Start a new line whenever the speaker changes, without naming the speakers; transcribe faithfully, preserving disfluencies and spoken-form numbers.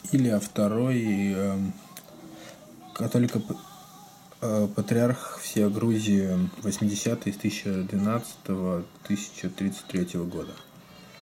Илья второй, католико-патриарх всея Грузии, восьмидесятые с тысяча двенадцатого по тысяча тридцать третьего года.